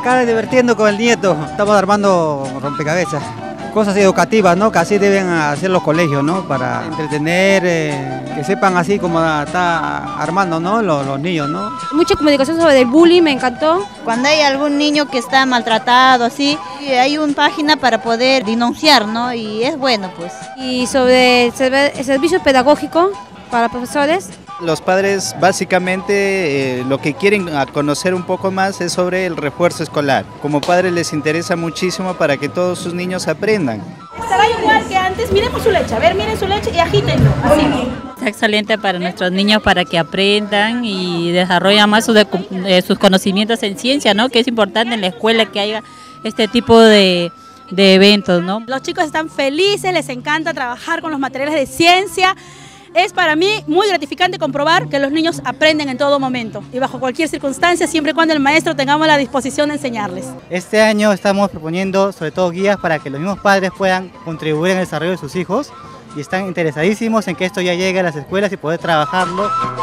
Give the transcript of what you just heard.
acá divirtiendo con el nieto, estamos armando rompecabezas. Cosas educativas, ¿no? Que así deben hacer los colegios, ¿no? Para entretener, que sepan así como está armando, ¿no? Los niños, ¿no? Mucha comunicación sobre el bullying, me encantó. Cuando hay algún niño que está maltratado, así, hay una página para poder denunciar, ¿no? Y es bueno, pues. Y sobre el servicio pedagógico para profesores. Los padres básicamente lo que quieren conocer un poco más es sobre el refuerzo escolar. Como padres les interesa muchísimo para que todos sus niños aprendan. Estará igual que antes, miremos su leche, a ver, miren su leche y agítenlo, así. Está excelente para nuestros niños para que aprendan y desarrollen más sus conocimientos en ciencia, ¿no? Que es importante en la escuela que haya este tipo de eventos, ¿no? Los chicos están felices, les encanta trabajar con los materiales de ciencia. Es para mí muy gratificante comprobar que los niños aprenden en todo momento y bajo cualquier circunstancia, siempre y cuando el maestro tengamos la disposición de enseñarles. Este año estamos proponiendo sobre todo guías para que los mismos padres puedan contribuir en el desarrollo de sus hijos y están interesadísimos en que esto ya llegue a las escuelas y poder trabajarlo.